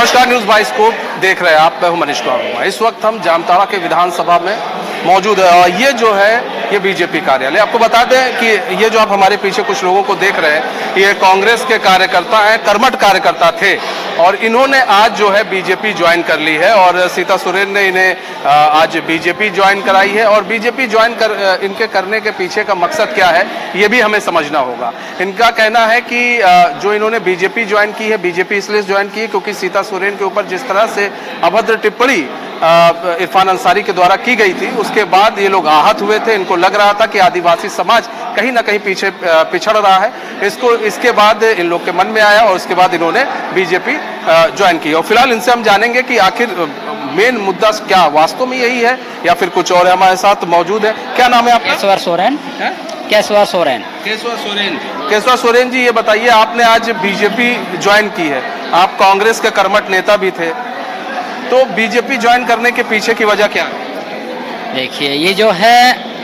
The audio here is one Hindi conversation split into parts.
नमस्कार, न्यूज़ बाइस्कोप देख रहे हैं आप। मैं हूं मनीष कुमार। इस वक्त हम जामताड़ा के विधानसभा में मौजूद है और ये जो है ये बीजेपी कार्यालय। आपको बता दें कि ये जो आप हमारे पीछे कुछ लोगों को देख रहे हैं ये कांग्रेस के कार्यकर्ता हैं, कर्मठ कार्यकर्ता थे और इन्होंने आज जो है बीजेपी ज्वाइन कर ली है और सीता सोरेन ने इन्हें आज बीजेपी ज्वाइन कराई है। और बीजेपी ज्वाइन इनके करने के पीछे का मकसद क्या है ये भी हमें समझना होगा। इनका कहना है कि जो इन्होंने बीजेपी ज्वाइन की है, बीजेपी इसलिए ज्वाइन की है क्योंकि सीता सोरेन के ऊपर जिस तरह से अभद्र टिप्पणी इरफान अंसारी के द्वारा की गई थी उसके बाद ये लोग आहत हुए थे। इनको लग रहा था कि आदिवासी समाज कहीं ना कहीं पीछे पिछड़ रहा है। इसके बाद इन लोग के मन में आया और उसके बाद इन्होंने बीजेपी ज्वाइन की। और फिलहाल इनसे हम जानेंगे कि आखिर मेन मुद्दा क्या वास्तव में यही है या फिर कुछ और है। हमारे साथ मौजूद है, क्या नाम है आपका? केशवर सोरेन। केशवर सोरेन। केशवर सोरेन। केशवर सोरेन जी, ये बताइए आपने आज बीजेपी ज्वाइन की है, आप कांग्रेस के कर्मठ नेता भी थे, तो बीजेपी ज्वाइन करने के पीछे की वजह क्या है? देखिए, ये जो है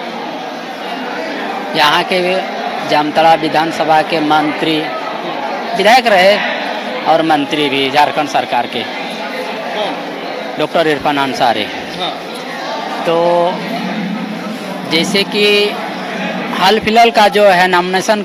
यहाँ के जामताड़ा विधानसभा के मंत्री, विधायक रहे और मंत्री भी झारखंड सरकार के, डॉक्टर इरफान अंसारी। तो जैसे कि हाल फिलहाल का जो है नामांकन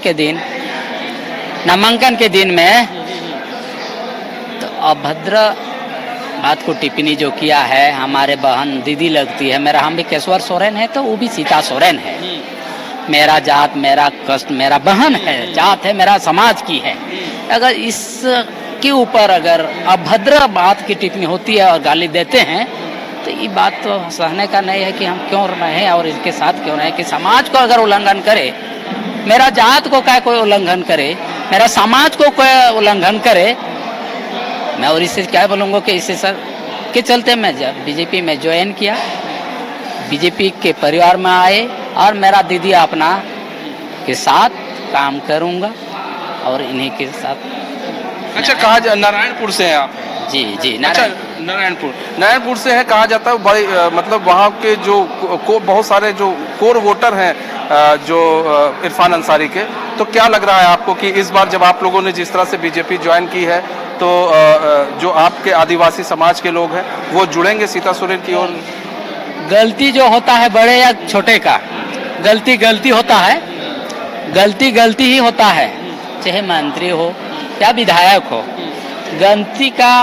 के दिन में तो अभद्र बात को टिप्पणी जो किया है, हमारे बहन दीदी लगती है, मेरा हम भी केशवर सोरेन है तो वो भी सीता सोरेन है। मेरा जात, मेरा कष्ट, मेरा बहन है, जात है, मेरा समाज की है। अगर इसके ऊपर अगर अभद्र बात की टिप्पणी होती है और गाली देते हैं तो ये बात तो सहने का नहीं है कि हम क्यों रहें और इसके साथ क्यों रहें। कि समाज को अगर उल्लंघन करे, मेरा जात को क्या कोई उल्लंघन करे, मेरा समाज को कोई उल्लंघन करे, मैं और इससे क्या बोलूँगा कि इससे सर के चलते मैं जब बीजेपी में ज्वाइन किया, बीजेपी के परिवार में आए और मेरा दीदी अपना के साथ काम करूँगा और इन्हीं के साथ। अच्छा, कहा नारायणपुर से हैं आप? जी जी, नारायणपुर से है। कहा जाता है बड़ी मतलब वहाँ के जो बहुत सारे जो कोर वोटर हैं जो इरफान अंसारी के, तो क्या लग रहा है आपको कि इस बार जब आप लोगों ने जिस तरह से बीजेपी ज्वाइन की है तो जो आपके आदिवासी समाज के लोग हैं वो जुड़ेंगे सीता सोरेन की ओर? गलती जो होता है बड़े या छोटे का, गलती होता है, गलती ही होता है, चाहे मंत्री हो या विधायक हो। गलती का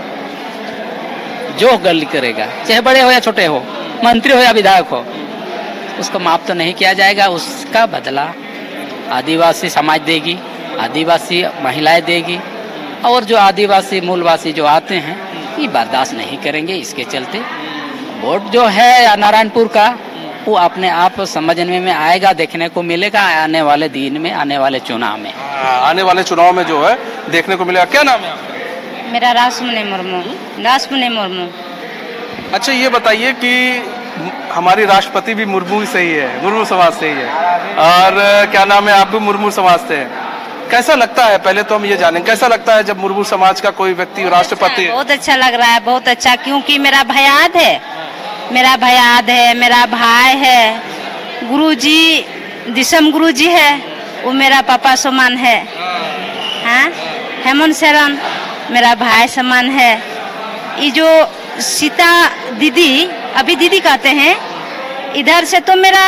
जो गलती करेगा, चाहे बड़े हो या छोटे हो, मंत्री हो या विधायक हो, उसको माफ तो नहीं किया जाएगा। उसका बदला आदिवासी समाज देगी, आदिवासी महिलाएं देगी और जो आदिवासी मूलवासी जो आते हैं ये बर्दाश्त नहीं करेंगे। इसके चलते वोट जो है नारायणपुर का वो अपने आप समझने में आएगा, देखने को मिलेगा आने वाले दिन में, आने वाले चुनाव में। आने वाले चुनाव में जो है देखने को मिलेगा। क्या नाम है आपका? मेरा रासमुनि मुर्मू। अच्छा, ये बताइए कि हमारी राष्ट्रपति भी मुर्मू से ही है, मुर्मू समाज से ही है और क्या नाम है, आप भी मुर्मू समाज से हैं। कैसा लगता है, पहले तो हम ये जानें, कैसा लगता है जब मुर्मू समाज का कोई व्यक्ति राष्ट्रपति है? बहुत अच्छा लग रहा है, बहुत अच्छा, क्योंकि मेरा भयाद है, मेरा भाई है, गुरुजी दिशम गुरुजी है, वो मेरा पापा समान है। हाँ, हेमंत सोरेन मेरा भाई समान है। ये जो सीता दीदी, अभी दीदी कहते हैं, इधर से तो मेरा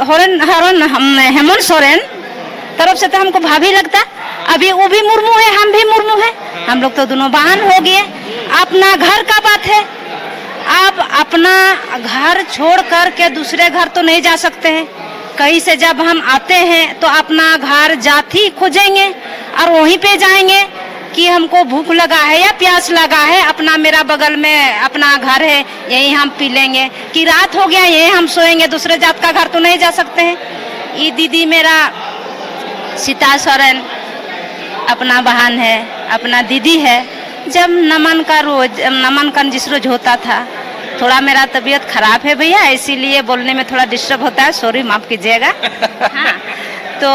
हेमंत सोरेन तरफ से तो हमको भाभी लगता, अभी वो भी मुर्मू है, हम भी मुर्मू है, हम लोग तो दोनों बहन हो गए। अपना घर का बात है, आप अपना घर छोड़ कर के दूसरे घर तो नहीं जा सकते हैं। कहीं से जब हम आते हैं तो अपना घर जाति खोजेंगे और वहीं पे जाएंगे कि हमको भूख लगा है या प्यास लगा है, अपना मेरा बगल में अपना घर है, यही हम पी लेंगे। कि रात हो गया यही हम सोएंगे, दूसरे जात का घर तो नहीं जा सकते हैं। ये दीदी मेरा सीता सोरेन अपना बहन है, अपना दीदी है। जब नमन जिस रोज होता था, थोड़ा मेरा तबीयत खराब है भैया, इसीलिए बोलने में थोड़ा डिस्टर्ब होता है, सॉरी माफ कीजिएगा। हाँ, तो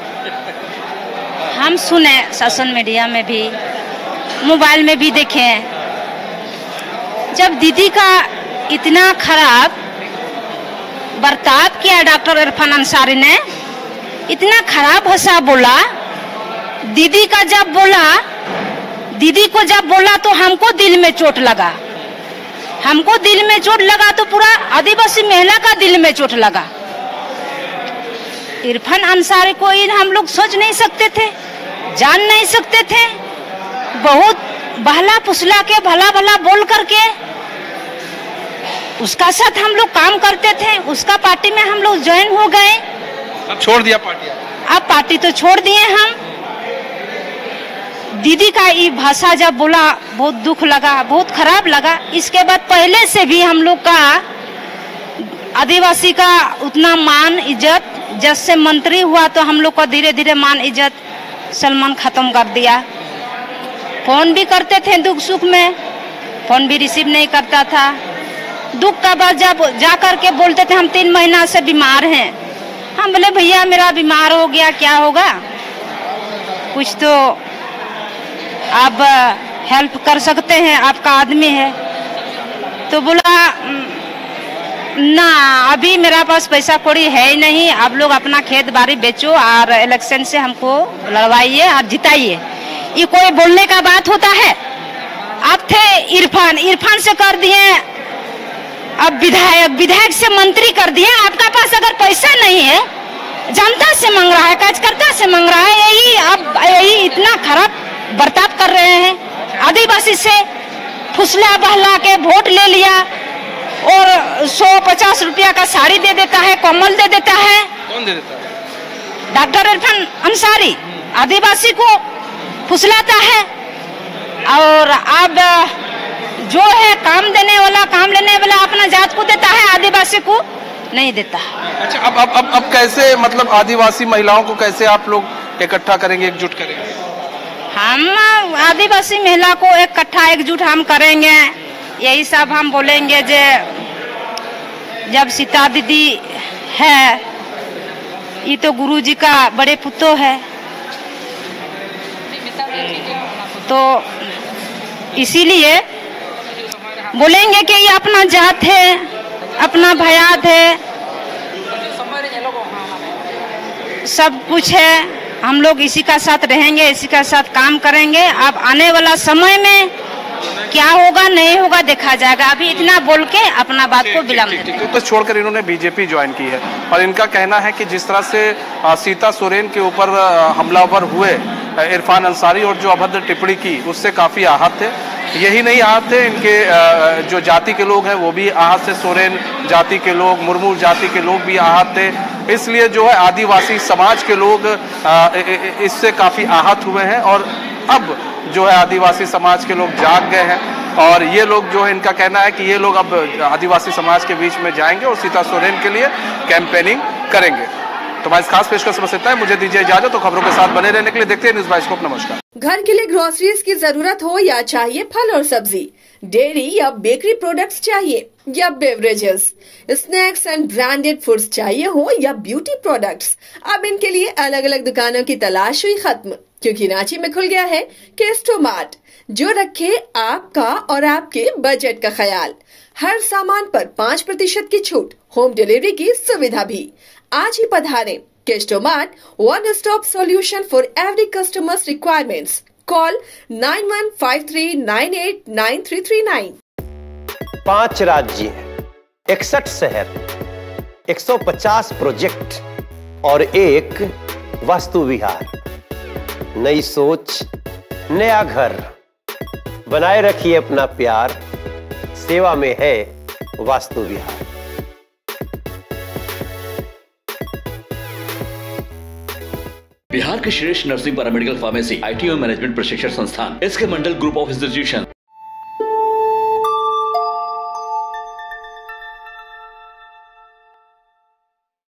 हम सुने सोशल मीडिया में भी, मोबाइल में भी देखे, जब दीदी का इतना खराब बर्ताव किया डॉक्टर इरफान अंसारी ने, इतना खराब भाषा बोला, दीदी का जब बोला दीदी को जब बोला तो हमको दिल में चोट लगा, हमको दिल में चोट लगा तो पूरा आदिवासी महिला का दिल में चोट लगा। इरफान अंसारी को इन हम लोग सोच नहीं सकते थे, जान नहीं सकते थे। बहुत बहला फुसला के भला भला बोल करके उसका साथ हम लोग काम करते थे, उसका पार्टी में हम लोग ज्वाइन हो गए। अब छोड़ दिया पार्टी? अब पार्टी तो छोड़ दिए हम। दीदी का ये भाषा जब बोला बहुत दुख लगा, बहुत खराब लगा। इसके बाद पहले से भी हम लोग का आदिवासी का उतना मान इज्जत, जब से मंत्री हुआ तो हम लोग का धीरे धीरे मान इज्जत सलमान खत्म कर दिया। फोन भी करते थे दुख सुख में, फोन भी रिसीव नहीं करता था। दुख का बाद जब जा कर के बोलते थे हम 3 महीना से बीमार हैं, हम बोले भैया मेरा बीमार हो गया, क्या होगा, कुछ तो आप हेल्प कर सकते हैं, आपका आदमी है। तो बोला ना अभी मेरा पास पैसा कौड़ी है ही नहीं, आप लोग अपना खेत बाड़ी बेचो और इलेक्शन से हमको लड़वाइए और जिताइए। ये कोई बोलने का बात होता है? अब थे इरफान, इरफान से कर दिए अब विधायक, विधायक से मंत्री कर दिए। आपका पास अगर पैसा नहीं है, जनता से मांग रहा है, कार्यकर्ता से मांग रहा है, यही अब यही इतना खराब बर्ताव कर रहे हैं। आदिवासी से फुसला बहला के वोट ले लिया और 100-50 रुपया का साड़ी दे देता है, कम्बल दे देता है। कौन दे देता है? डॉक्टर इरफान अंसारी आदिवासी को फुसलाता है। और अब जो है काम देने वाला, काम लेने वाला अपना जात को देता है, आदिवासी को नहीं देता। अच्छा, अब कैसे, मतलब आदिवासी महिलाओं को कैसे आप लोग इकट्ठा करेंगे, एकजुट करेंगे? हम आदिवासी महिला को इकट्ठा एकजुट हम करेंगे, यही सब हम बोलेंगे। जब सीता दीदी है, ये तो गुरुजी का बड़े पुत्र है, तो इसीलिए बोलेंगे कि ये अपना जात है, अपना भयात है, सब कुछ है। हम लोग इसी का साथ रहेंगे, इसी का साथ काम करेंगे। अब आने वाला समय में क्या होगा नहीं होगा देखा जाएगा। अभी इतना बोल के अपना बात को विराम देते। तो छोड़कर इन्होंने बीजेपी ज्वाइन की है और इनका कहना है कि जिस तरह से सीता सोरेन के ऊपर हमलावर हुए इरफान अंसारी और जो अभद्र टिप्पणी की, उससे काफी आहत थे। यही नहीं आहत थे, इनके जो जाति के लोग हैं वो भी आहत से, सोरेन जाति के लोग, मुर्मू जाति के लोग भी आहत थे। इसलिए जो है आदिवासी समाज के लोग इससे काफी आहत हुए हैं और अब जो है आदिवासी समाज के लोग जाग गए हैं और ये लोग जो है, इनका कहना है कि ये लोग अब आदिवासी समाज के बीच में जाएंगे और सीता सोरेन के लिए कैंपेनिंग करेंगे। तो मैं इस खास पेशकश से बस इतना है, मुझे दीजिए इजाजत। तो खबरों के साथ बने रहने के लिए देखते हैं न्यूज़ बाइस्कोप। नमस्कार। घर के लिए ग्रोसरीज की जरूरत हो या चाहिए फल और सब्जी, डेयरी या बेकरी प्रोडक्ट्स चाहिए या beverages, snacks and branded foods चाहिए हो या ब्यूटी प्रोडक्ट्स, अब इनके लिए अलग अलग दुकानों की तलाश हुई खत्म, क्योंकि रांची में खुल गया है केस्टो मार्ट, जो रखे आपका और आपके बजट का ख्याल। हर सामान पर 5% की छूट, होम डिलीवरी की सुविधा भी। आज ही पधारें। Kesto mart, one stop solution for every customers requirements. Call 9153989339। 5 राज्य, 61 शहर, 150 प्रोजेक्ट और एक वास्तु विहार। नई सोच, नया घर, बनाए रखिए अपना प्यार, सेवा में है वास्तु विहार। बिहार के श्रेष्ठ nursing paramedical pharmacy, ITO management प्रशिक्षण संस्थान, इसके मंडल ग्रुप ऑफ इंस्टीट्यूशन